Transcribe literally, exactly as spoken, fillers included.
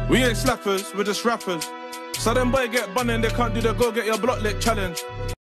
We ain't slappers, we're just rappers. So them boy get bun and they can't do the go get your block lit challenge.